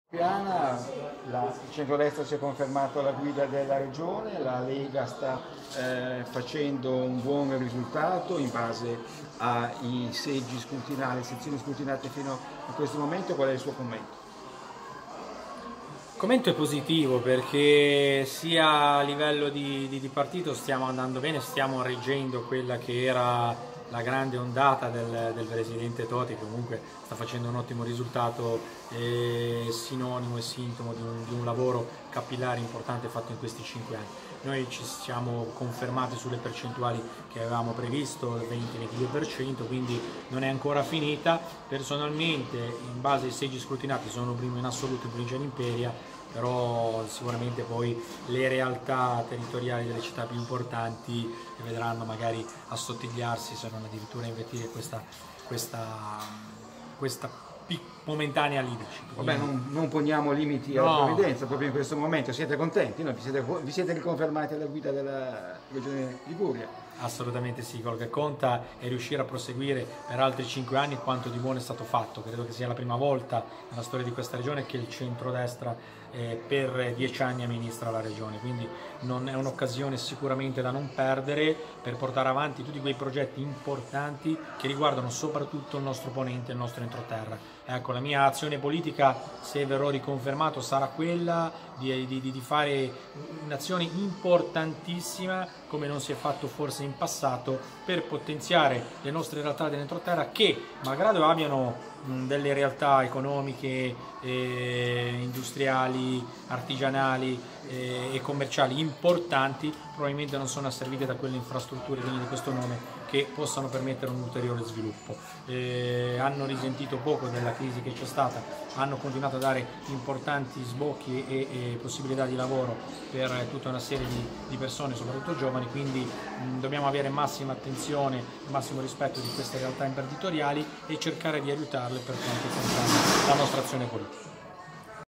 Piana, il centrodestra si è confermato alla guida della regione, la Lega sta facendo un buon risultato in base ai seggi scrutinati, sezioni scrutinate fino a questo momento. Qual è il suo commento? Il commento è positivo perché sia a livello di partito stiamo andando bene, stiamo reggendo quella che era la grande ondata del presidente Toti, che comunque sta facendo un ottimo risultato, sinonimo e sintomo di un lavoro capillare importante fatto in questi 5 anni. Noi ci siamo confermati sulle percentuali che avevamo previsto, il 20-22%, quindi non è ancora finita. Personalmente, in base ai seggi scrutinati, sono primo in assoluto in provincia di Imperia, però sicuramente poi le realtà territoriali delle città più importanti vedranno magari assottigliarsi, se non addirittura invertire questa momentanea leadership. Vabbè, non poniamo limiti alla provvidenza proprio in questo momento. Siete contenti? No? Vi siete riconfermati alla guida della regione Liguria? Assolutamente sì, quello che conta è riuscire a proseguire per altri 5 anni quanto di buono è stato fatto. Credo che sia la prima volta nella storia di questa regione che il centrodestra per 10 anni amministra la regione, quindi non è un'occasione sicuramente da non perdere per portare avanti tutti quei progetti importanti che riguardano soprattutto il nostro ponente, il nostro entroterra. Ecco, la mia azione politica, se verrò riconfermato, sarà quella di fare un'azione importantissima, come non si è fatto forse in passato, per potenziare le nostre realtà dell'entroterra che, malgrado abbiano delle realtà economiche, industriali, artigianali e commerciali importanti, probabilmente non sono asservite da quelle infrastrutture degne di questo nome che possano permettere un ulteriore sviluppo. Hanno risentito poco della crisi che c'è stata, hanno continuato a dare importanti sbocchi e possibilità di lavoro per tutta una serie di persone, soprattutto giovani, quindi dobbiamo avere massima attenzione, massimo rispetto di queste realtà imprenditoriali e cercare di aiutarle per quanto concerne la nostra azione politica.